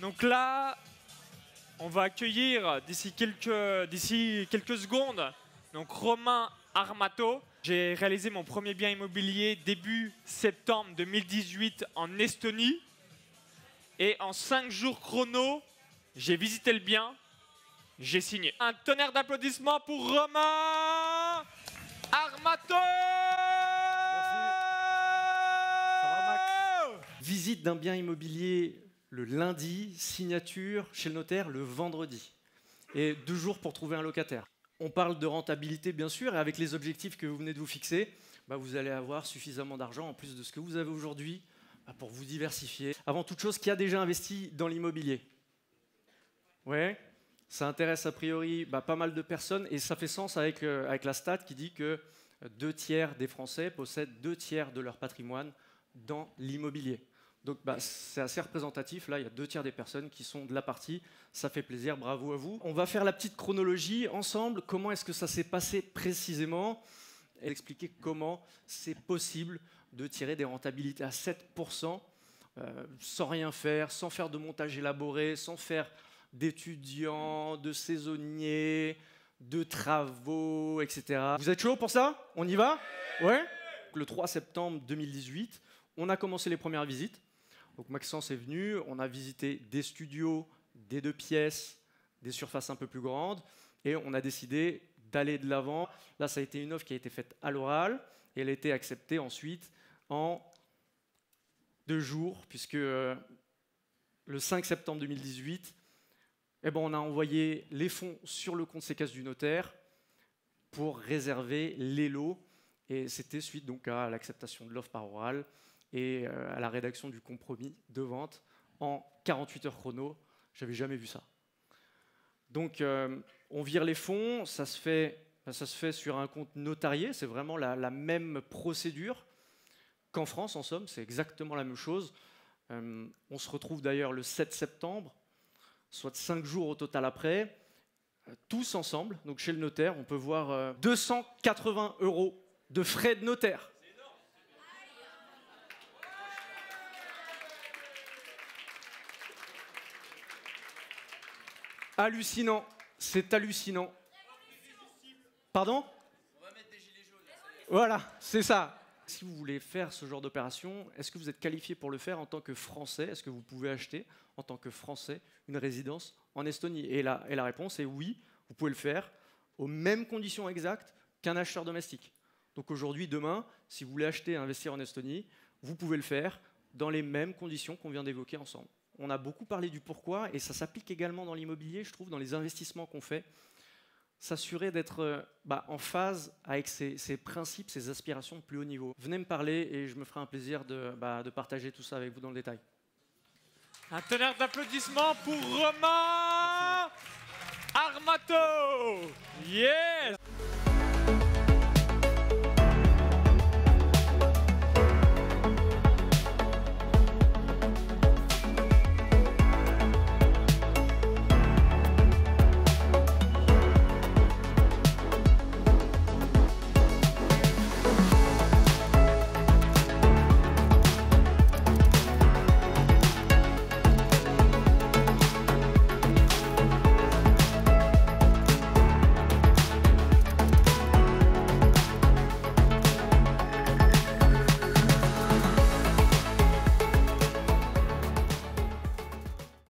Donc là, on va accueillir d'ici quelques secondes donc Romain Armato. J'ai réalisé mon premier bien immobilier début septembre 2018 en Estonie. Et en 5 jours chrono, j'ai visité le bien, j'ai signé. Un tonnerre d'applaudissements pour Romain Armato. Visite d'un bien immobilier le lundi, signature chez le notaire le vendredi. Et 2 jours pour trouver un locataire. On parle de rentabilité bien sûr, et avec les objectifs que vous venez de vous fixer, vous allez avoir suffisamment d'argent en plus de ce que vous avez aujourd'hui pour vous diversifier. Avant toute chose, qui a déjà investi dans l'immobilier? Ouais, ça intéresse a priori pas mal de personnes, et ça fait sens avec la stat qui dit que 2/3 des Français possèdent 2/3 de leur patrimoine dans l'immobilier. Donc c'est assez représentatif, là il y a 2/3 des personnes qui sont de la partie, ça fait plaisir, bravo à vous. On va faire la petite chronologie ensemble, comment est-ce que ça s'est passé précisément, et expliquer comment c'est possible de tirer des rentabilités à 7% sans rien faire, sans faire de montage élaboré, sans faire d'étudiants, de saisonniers, de travaux, etc. Vous êtes chaud pour ça? On y va? Ouais. Le 3 septembre 2018, on a commencé les premières visites. Donc Maxence est venu, on a visité des studios, des 2 pièces, des surfaces un peu plus grandes, et on a décidé d'aller de l'avant. Là, ça a été une offre qui a été faite à l'oral, et elle a été acceptée ensuite en 2 jours, puisque le 5 septembre 2018, on a envoyé les fonds sur le compte séquestre du notaire pour réserver les lots, et c'était suite donc à l'acceptation de l'offre par oral et à la rédaction du compromis de vente en 48 heures chrono. J'avais jamais vu ça. Donc on vire les fonds, ça se fait sur un compte notarié, c'est vraiment la même procédure qu'en France, en somme, c'est exactement la même chose. On se retrouve d'ailleurs le 7 septembre, soit 5 jours au total après, tous ensemble, donc chez le notaire, on peut voir 280 € de frais de notaire. Hallucinant, c'est hallucinant. Pardon? On va mettre des gilets jaunes. Voilà, c'est ça. Si vous voulez faire ce genre d'opération, est-ce que vous êtes qualifié pour le faire en tant que Français? Est-ce que vous pouvez acheter en tant que Français une résidence en Estonie? Et la réponse est oui, vous pouvez le faire aux mêmes conditions exactes qu'un acheteur domestique. Donc aujourd'hui, demain, si vous voulez acheter et investir en Estonie, vous pouvez le faire dans les mêmes conditions qu'on vient d'évoquer ensemble. On a beaucoup parlé du pourquoi, et ça s'applique également dans l'immobilier, je trouve, dans les investissements qu'on fait. S'assurer d'être en phase avec ses principes, ses aspirations de plus haut niveau. Venez me parler et je me ferai un plaisir de partager tout ça avec vous dans le détail. Un tonnerre d'applaudissements pour Romain Armato. Yes.